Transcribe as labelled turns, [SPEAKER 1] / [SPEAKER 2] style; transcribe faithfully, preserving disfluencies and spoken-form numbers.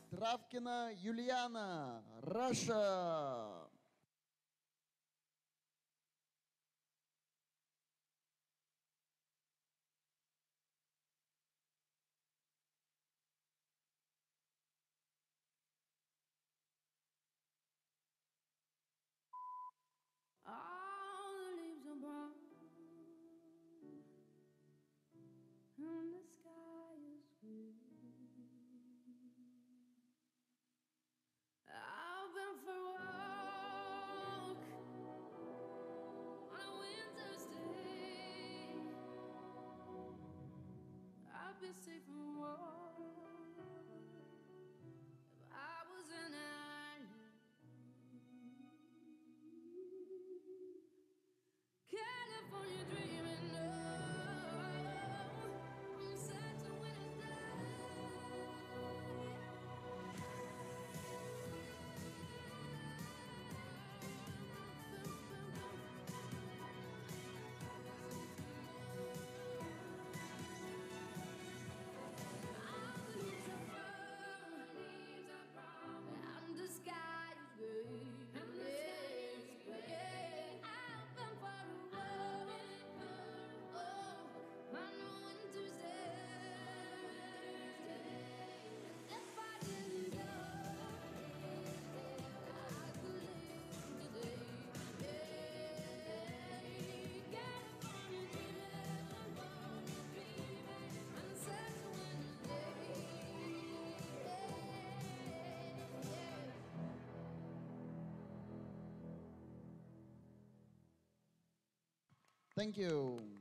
[SPEAKER 1] Travkina Yuliana, Russia.
[SPEAKER 2] All the leaves are brown and the sky is gray. I've been for a walk on a winter's day. I'd be safe and warm if I was an island. California dreaming, no, I'm set to win a and the sky is gray, and the sky is gray. I've been for a walk, oh, on a winter's day. If I didn't go, I could live today. California dreaming, I'm set to win a day.
[SPEAKER 1] Thank you.